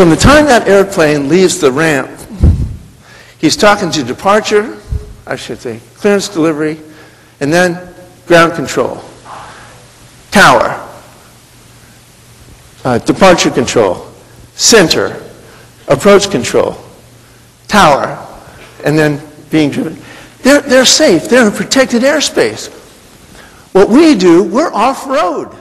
From the time that airplane leaves the ramp, he's talking to departure, I should say, clearance delivery, and then ground control. Tower, departure control, center, approach control, tower, and then being driven. They're safe. They're in protected airspace. What we do, we're off-road.